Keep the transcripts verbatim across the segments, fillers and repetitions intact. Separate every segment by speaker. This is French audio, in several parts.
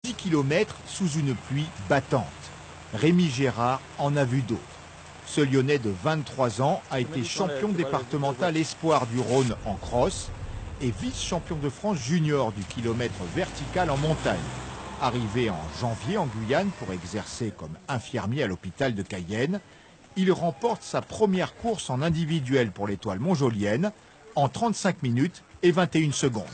Speaker 1: dix kilomètres sous une pluie battante. Rémi Gérard en a vu d'autres. Ce Lyonnais de vingt-trois ans a été champion départemental espoir du Rhône en cross et vice-champion de France junior du kilomètre vertical en montagne. Arrivé en janvier en Guyane pour exercer comme infirmier à l'hôpital de Cayenne, il remporte sa première course en individuel pour l'étoile montjolienne en trente-cinq minutes et vingt et une secondes.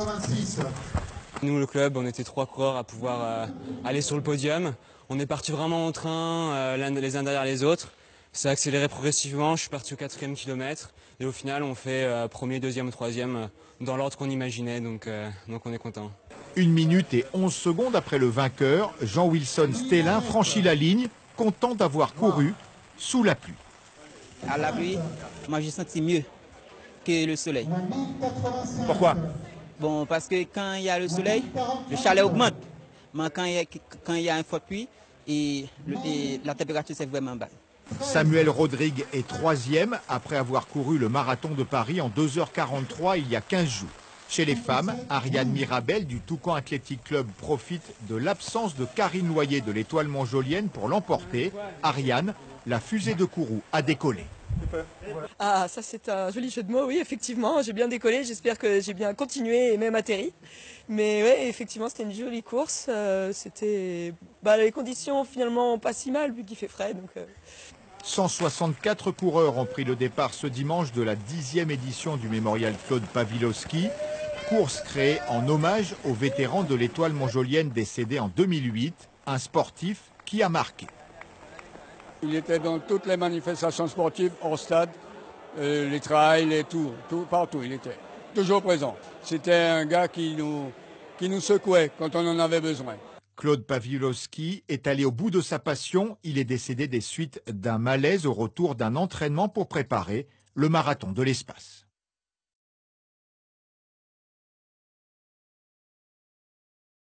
Speaker 2: Nous, le club, on était trois coureurs à pouvoir euh, aller sur le podium. On est parti vraiment en train, euh, les uns derrière les autres. Ça a accéléré progressivement, je suis parti au quatrième kilomètre. Et au final, on fait euh, premier, deuxième, troisième, euh, dans l'ordre qu'on imaginait, donc, euh, donc on est content.
Speaker 1: Une minute et onze secondes après le vainqueur, Jean-Wilson Stellin franchit la ligne, content d'avoir couru sous la pluie.
Speaker 3: À la pluie, moi j'ai senti mieux que le soleil.
Speaker 1: Pourquoi?
Speaker 3: Bon, parce que quand il y a le soleil, le chalet augmente. Mais quand il y a, quand il y a un fort pluie, et, le, et la température c'est vraiment bas.
Speaker 1: Samuel Rodrigue est troisième après avoir couru le marathon de Paris en deux heures quarante-trois il y a quinze jours. Chez les femmes, Ariane Mirabel du Toucan Athletic Club profite de l'absence de Karine Loyer de l'étoile montjolienne pour l'emporter. Ariane, la fusée de Kourou a décollé.
Speaker 4: Ah, ça c'est un joli jeu de mots, oui, effectivement, j'ai bien décollé, j'espère que j'ai bien continué et même atterri. Mais oui, effectivement, c'était une jolie course, euh, c'était... Bah, les conditions finalement pas si mal vu qu'il fait frais. Donc, euh...
Speaker 1: cent soixante-quatre coureurs ont pris le départ ce dimanche de la dixième édition du mémorial Claude Pawlowski, course créée en hommage au vétéran de l'étoile montjolienne décédé en deux mille huit, un sportif qui a marqué.
Speaker 5: Il était dans toutes les manifestations sportives, hors stade, euh, les trails et tout, tout, partout il était. Toujours présent. C'était un gars qui nous, qui nous secouait quand on en avait besoin.
Speaker 1: Claude Pawlowski est allé au bout de sa passion. Il est décédé des suites d'un malaise au retour d'un entraînement pour préparer le marathon de l'espace.